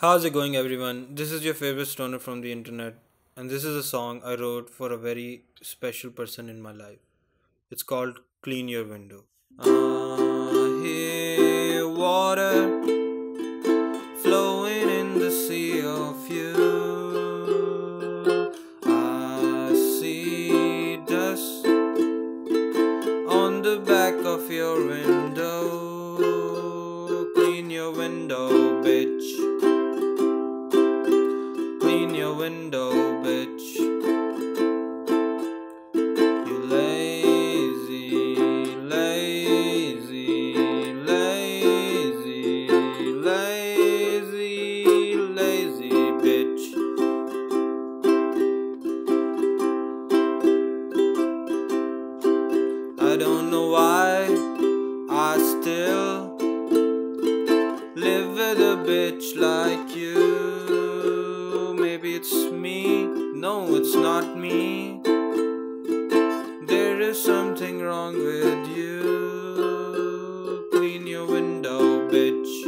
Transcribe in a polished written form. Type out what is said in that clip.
How's it going, everyone? This is your favorite stoner from the internet, and this is a song I wrote for a very special person in my life. It's called Clean Your Window. I hear water flowing in the sea of you. I see dust on the back of your window. Clean your window, bitch. Clean your window, bitch. You lazy, lazy, lazy, lazy, lazy bitch. I don't know why I still live with a bitch like you. Maybe it's me, no, it's not me. There is something wrong with you. Clean your window, bitch.